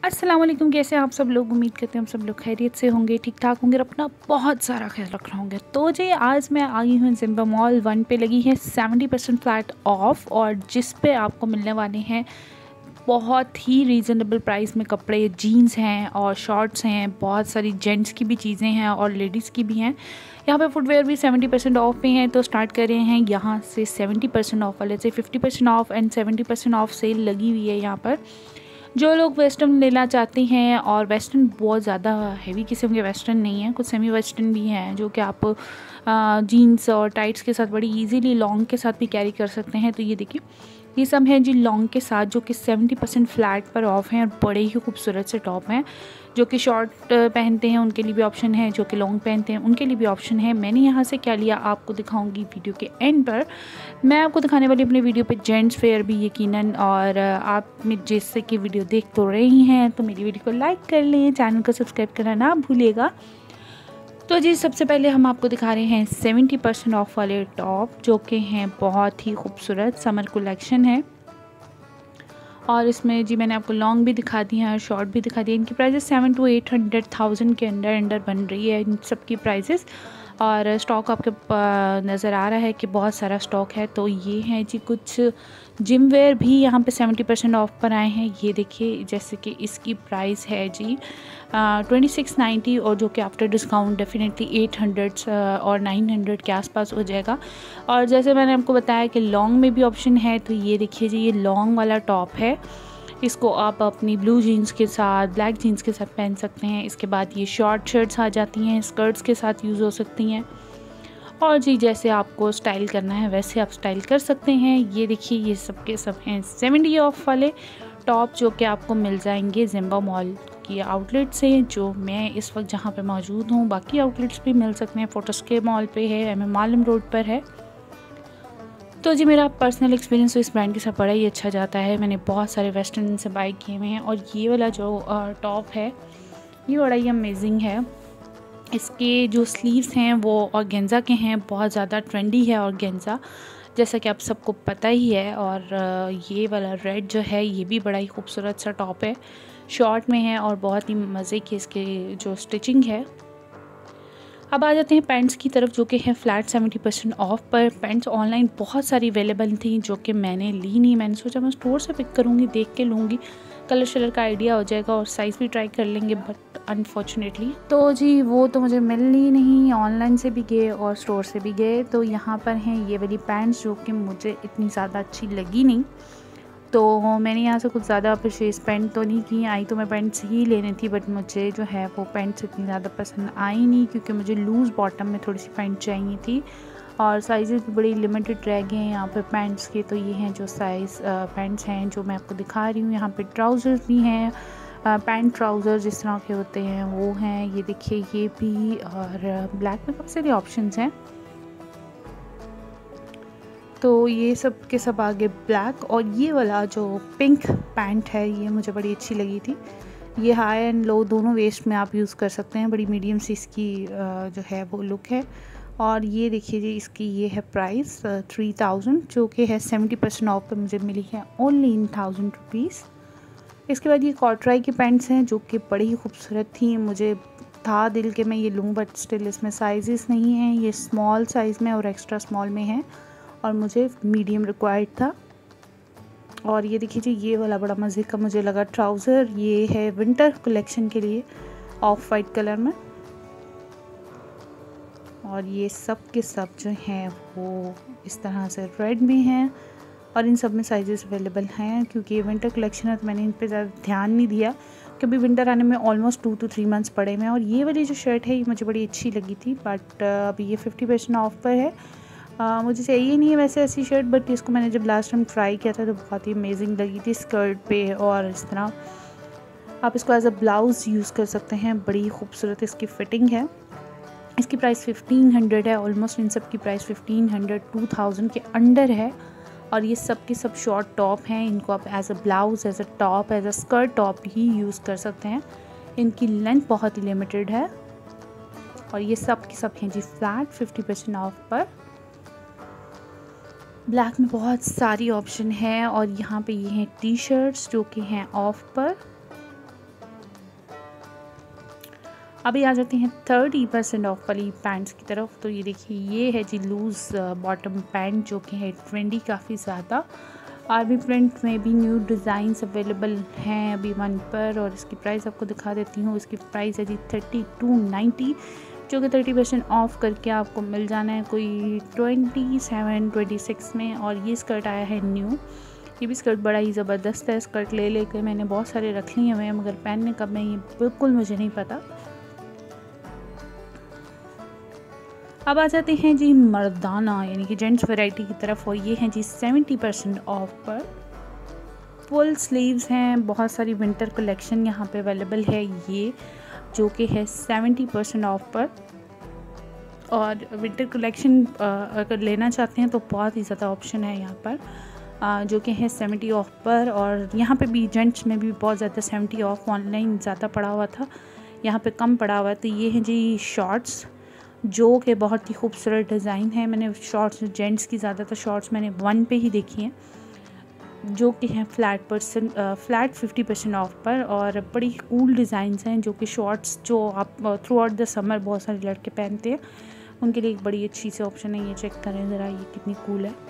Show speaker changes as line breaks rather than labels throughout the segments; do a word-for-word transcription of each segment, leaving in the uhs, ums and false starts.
अस्सलाम वालेकुम। कैसे हैं आप सब लोग? उम्मीद करते हैं हम सब लोग खैरियत से होंगे, ठीक ठाक होंगे और अपना बहुत सारा ख्याल रख रहे होंगे। तो जी आज मैं आई हूँ ज़िम्बा मॉल वन पे लगी है सेवेंटी परसेंट फ्लैट ऑफ, और जिस पे आपको मिलने वाले हैं बहुत ही रीज़नेबल प्राइस में कपड़े, जीन्स हैं और शॉर्ट्स हैं, बहुत सारी जेंट्स की भी चीज़ें हैं और लेडीज़ की भी हैं। यहाँ पे फुटवेयर भी सेवेंटी परसेंट ऑफ पे हैं। तो स्टार्ट कर रहे हैं यहाँ से सेवेंटी परसेंट ऑफ वाले से। Fifty percent off and seventy percent off sale लगी हुई है यहाँ पर। जो लोग वेस्टर्न लेना चाहते हैं, और वेस्टर्न बहुत ज़्यादा हैवी किस्म के वेस्टर्न नहीं है, कुछ सेमी वेस्टर्न भी हैं जो कि आप जीन्स और टाइट्स के साथ बड़ी इजीली लॉन्ग के साथ भी कैरी कर सकते हैं। तो ये देखिए, ये सब हैं जी लॉन्ग के साथ, जो कि सेवेंटी परसेंट फ्लैट पर ऑफ हैं और बड़े ही खूबसूरत से टॉप हैं। जो कि शॉर्ट पहनते हैं उनके लिए भी ऑप्शन है, जो कि लॉन्ग पहनते हैं उनके लिए भी ऑप्शन है। मैंने यहाँ से क्या लिया आपको दिखाऊंगी वीडियो के एंड पर। मैं आपको दिखाने वाली अपने वीडियो पे जेंट्स वेयर भी यकीनन, और आप जैसे कि वीडियो देख तो रही हैं तो मेरी वीडियो को लाइक कर लें, चैनल को सब्सक्राइब करना ना भूलिएगा। तो जी सबसे पहले हम आपको दिखा रहे हैं सेवेंटी परसेंट ऑफ वाले टॉप, जो कि हैं बहुत ही खूबसूरत समर कलेक्शन है। और इसमें जी मैंने आपको लॉन्ग भी दिखा दी है और शॉर्ट भी दिखा दी है। इनकी prices seven two eight hundred thousand के अंडर अंडर बन रही है इन सब की प्राइसेस। और स्टॉक आपके नज़र आ रहा है कि बहुत सारा स्टॉक है। तो ये हैं जी कुछ जिम वेयर भी यहाँ पे सेवेंटी परसेंट ऑफ पर आए हैं। ये देखिए, जैसे कि इसकी प्राइस है जी ट्वेंटी सिक्स नाइन्टी, और जो कि after discount definitely eight hundred और नाइन हंड्रेड के आसपास हो जाएगा। और जैसे मैंने आपको बताया कि लॉन्ग में भी ऑप्शन है, तो ये देखिए जी, ये लॉन्ग वाला टॉप है। इसको आप अपनी ब्लू जीन्स के साथ, ब्लैक जीन्स के साथ पहन सकते हैं। इसके बाद ये शॉर्ट शर्ट्स आ जाती हैं, स्कर्ट्स के साथ यूज़ हो सकती हैं। और जी जैसे आपको स्टाइल करना है वैसे आप स्टाइल कर सकते हैं। ये देखिए, ये सब के सब हैं सेवेंटी ऑफ वाले टॉप, जो कि आपको मिल जाएंगे ज़िम्बा मॉल की आउटलेट से, जो मैं इस वक्त जहाँ पे मौजूद हूँ। बाकी आउटलेट्स भी मिल सकते हैं, फोटोस्के मॉल पे है, एम एम आलम रोड पर है। तो जी मेरा पर्सनल एक्सपीरियंस तो इस ब्रांड के साथ बड़ा ही अच्छा जाता है। मैंने बहुत सारे वेस्टर्न से बाई किए हुए हैं, और ये वाला जो टॉप है ये बड़ा ही अमेजिंग है। इसके जो स्लीव्स हैं वो ऑर्गेन्जा के हैं, बहुत ज़्यादा ट्रेंडी है ऑर्गेन्जा, जैसा कि आप सबको पता ही है। और ये वाला रेड जो है ये भी बड़ा ही खूबसूरत सा टॉप है, शॉर्ट में है और बहुत ही मज़े की इसके जो स्टिचिंग है। अब आ जाते हैं पैंट्स की तरफ, जो कि है फ्लैट सेवेंटी परसेंट ऑफ पर। पैंट्स ऑनलाइन बहुत सारी अवेलेबल थी, जो कि मैंने ली नहीं। मैंने सोचा मैं स्टोर से पिक करूँगी, देख के लूँगी, कलर शलर का आइडिया हो जाएगा और साइज़ भी ट्राई कर लेंगे। बट अनफॉर्चुनेटली तो जी वो तो मुझे मिल ही नहीं, ऑनलाइन से भी गए और स्टोर से भी गए। तो यहाँ पर हैं ये वाली पैंट्स, जो कि मुझे इतनी ज़्यादा अच्छी लगी नहीं। तो मैंने यहाँ से कुछ ज़्यादा परचेज पैंट तो नहीं की, आई तो मैं पैंट्स ही लेनी थी, बट मुझे जो है वो पैंट्स इतनी ज़्यादा पसंद आई नहीं, क्योंकि मुझे लूज़ बॉटम में थोड़ी सी पैंट चाहिए थी और साइज़ भी बड़ी लिमिटेड रह गए हैं यहाँ पे पैंट्स के। तो ये हैं जो साइज़ पैंट्स हैं जो मैं आपको दिखा रही हूँ। यहाँ पे ट्राउज़र्स भी हैं, पैंट ट्राउज़र जिस तरह के होते हैं वो हैं। ये देखिए ये भी, और ब्लैक में काफ़ी सारे ऑप्शंस हैं। तो ये सब के सब आगे ब्लैक, और ये वाला जो पिंक पैंट है ये मुझे बड़ी अच्छी लगी थी। ये हाई एंड लो दोनों वेस्ट में आप यूज़ कर सकते हैं, बड़ी मीडियम सी इसकी जो है वो लुक है। और ये देखिए जी, इसकी ये है प्राइस थ्री थाउजेंड, जो कि है सेवेंटी परसेंट ऑफ पे मुझे मिली है ओनली इन थाउजेंड रुपीज़। इसके बाद ये कॉटराई की पैंट्स हैं, जो कि बड़ी ही खूबसूरत थी। मुझे था दिल के मैं ये लूँ, बट स्टिल इसमें साइजेस नहीं हैं। ये स्मॉल साइज़ में और एक्स्ट्रा स्मॉल में है, और मुझे मीडियम रिक्वायर्ड था। और ये देखिए जी, ये वाला बड़ा मज़े का मुझे लगा ट्राउज़र। ये है विंटर कलेक्शन के लिए, ऑफ वाइट कलर में। और ये सब के सब जो हैं वो इस तरह से रेड में हैं, और इन सब में साइजेस अवेलेबल हैं। क्योंकि ये विंटर कलेक्शन है तो मैंने इन पे ज़्यादा ध्यान नहीं दिया, क्योंकि विंटर आने में almost two two three months पड़े हुए हैं। और ये वाली जो शर्ट है ये मुझे बड़ी अच्छी लगी थी, बट अभी ये फिफ्टी परसेंट ऑफ पर है। Uh, मुझे चाहिए नहीं है वैसे ऐसी शर्ट, बट इसको मैंने जब लास्ट टाइम ट्राई किया था तो बहुत ही अमेजिंग लगी थी स्कर्ट पे। और इस तरह आप इसको एज अ ब्लाउज़ यूज़ कर सकते हैं, बड़ी खूबसूरत इसकी फ़िटिंग है। इसकी प्राइस फिफ्टीन हंड्रेड है, ऑलमोस्ट इन सब की price fifteen hundred two thousand के अंडर है। और ये सब के सब शॉर्ट टॉप हैं, इनको आप as a blouse, as a top, as a skirt top ही यूज़ कर सकते हैं। इनकी लेंथ बहुत ही लिमिटेड है, और ये सब के सब हैं जी फ्लैट फिफ्टी परसेंट ऑफ पर। ब्लैक में बहुत सारी ऑप्शन है, और यहाँ पे ये हैं टी शर्ट्स जो कि हैं ऑफ पर। अभी आ जाते हैं थर्टी परसेंट ऑफ वाली पैंट्स की तरफ। तो ये देखिए, ये है जी लूज़ बॉटम पैंट जो कि है ट्रेंडी काफ़ी ज़्यादा। आर्मी प्रिंट में भी न्यू डिज़ाइंस अवेलेबल हैं अभी वन पर, और इसकी प्राइस आपको दिखा देती हूँ। इसकी प्राइस है जी थर्टी टू नाइन्टी, जो कि थर्टी परसेंट ऑफ करके आपको मिल जाना है कोई ट्वेंटी सेवन ट्वेंटी सिक्स में। और ये स्कर्ट आया है न्यू। ये भी स्कर्ट बड़ा ही ज़बरदस्त है। स्कर्ट ले लेकर मैंने बहुत सारे रख लिए हुए हैं, मगर पहनने कब में ये बिल्कुल मुझे नहीं पता। अब आ जाते हैं जी मर्दाना यानी कि जेंट्स वैरायटी की तरफ, और ये हैं जी सेवेंटी परसेंट ऑफ पर। फुल स्लीव्स हैं, बहुत सारी विंटर कलेक्शन यहाँ पे अवेलेबल है, ये जो कि है सेवेंटी परसेंट ऑफ पर। और विंटर कलेक्शन अगर लेना चाहते हैं तो बहुत ही ज़्यादा ऑप्शन है यहाँ पर, आ, जो कि है सेवेंटी ऑफ पर। और यहाँ पे भी जेंट्स में भी बहुत ज़्यादा सेवेंटी ऑफ, ऑनलाइन ज़्यादा पड़ा हुआ था, यहाँ पे कम पड़ा हुआ। तो ये हैं जी शॉर्ट्स, जो कि बहुत ही खूबसूरत डिज़ाइन है। मैंने शॉर्ट्स जेंट्स की ज़्यादातर शॉर्ट्स मैंने वन पे ही देखी हैं, जो कि हैं flat percent flat fifty percent off पर। और बड़ी कूल डिज़ाइंस हैं, जो कि शॉर्ट्स जो आप थ्रू आउट द समर बहुत सारे लड़के पहनते हैं, उनके लिए एक बड़ी अच्छी सी ऑप्शन है। ये चेक करें ज़रा, ये कितनी कूल है।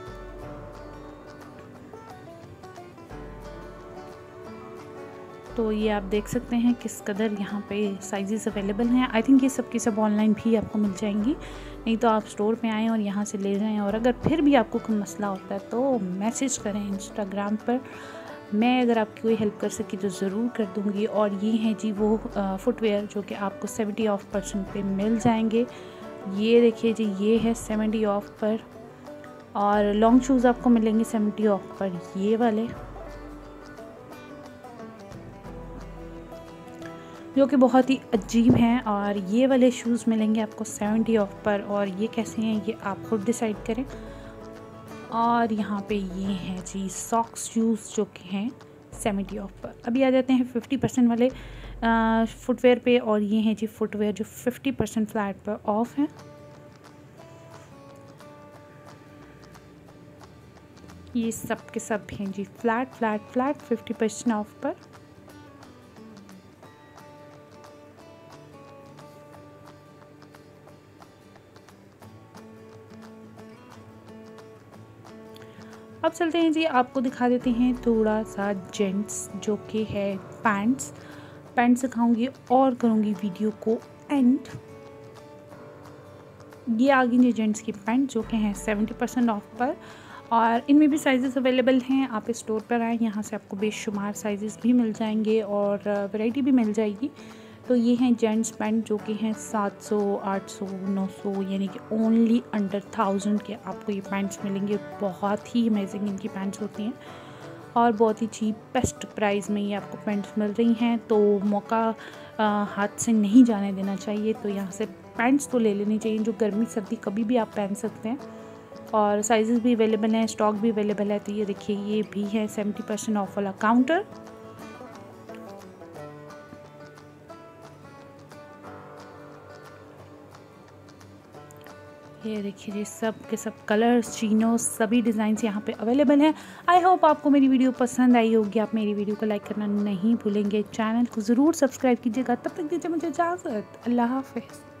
तो ये आप देख सकते हैं किस कदर यहाँ पे साइजेस अवेलेबल हैं। आई थिंक ये सब की सब ऑनलाइन भी आपको मिल जाएंगी, नहीं तो आप स्टोर पे आएँ और यहाँ से ले जाएं। और अगर फिर भी आपको कोई मसला होता है तो मैसेज करें इंस्टाग्राम पर, मैं अगर आपकी कोई हेल्प कर सकी तो ज़रूर कर दूँगी। और ये हैं जी वो फुटवेयर जो कि आपको सेवेंटी ऑफ परसेंट पे मिल जाएंगे। ये देखिए जी, ये है सेवेंटी ऑफ पर। और लॉन्ग शूज़ आपको मिलेंगे सेवेंटी ऑफ पर, ये वाले, जो कि बहुत ही अजीब हैं। और ये वाले शूज़ मिलेंगे आपको सेवेंटी ऑफ पर, और ये कैसे हैं ये आप खुद डिसाइड करें। और यहाँ पे ये हैं जी सॉक्स शूज़ जो कि हैं सेवेंटी ऑफ पर। अभी आ जाते हैं फिफ्टी परसेंट वाले फुटवेयर पे, और ये हैं जी फुटवेयर जो फिफ्टी परसेंट फ्लैट पर ऑफ हैं। ये सब के सब हैं जी flat flat flat fifty percent off पर। अब चलते हैं जी, आपको दिखा देते हैं थोड़ा सा जेंट्स जो कि है पैंट्स। पैंट्स दिखाऊंगी और करूंगी वीडियो को एंड। ये आ गई जी जेंट्स की पैंट जो कि हैं सेवेंटी परसेंट ऑफ पर, और इनमें भी साइजेस अवेलेबल हैं। आप इस स्टोर पर आएँ, यहाँ से आपको बेशुमार साइजेस भी मिल जाएंगे और वैरायटी भी मिल जाएगी। तो ये हैं जेंट्स पैंट जो कि हैं सात सौ आठ सौ नौ सौ यानी कि ओनली अंडर थाउजेंड के आपको ये पैंट्स मिलेंगे। बहुत ही अमेजिंग इनकी पैंट्स होती हैं और बहुत ही चीपेस्ट प्राइस में ये आपको पैंट्स मिल रही हैं। तो मौका आ, हाथ से नहीं जाने देना चाहिए। तो यहाँ से पैंट्स तो ले लेनी चाहिए, जो गर्मी सर्दी कभी भी आप पहन सकते हैं। और साइजेस भी अवेलेबल हैं, स्टॉक भी अवेलेबल है। तो ये देखिए, ये भी है सेवेंटी परसेंट ऑफ वाला काउंटर। ये देखिए जी, सब के सब कलर्स, चीनोस, सभी डिज़ाइंस यहाँ पे अवेलेबल हैं। आई होप आपको मेरी वीडियो पसंद आई होगी। आप मेरी वीडियो को लाइक करना नहीं भूलेंगे, चैनल को ज़रूर सब्सक्राइब कीजिएगा। तब तक दीजिए मुझे इजाज़त। अल्लाह हाफ़िज़।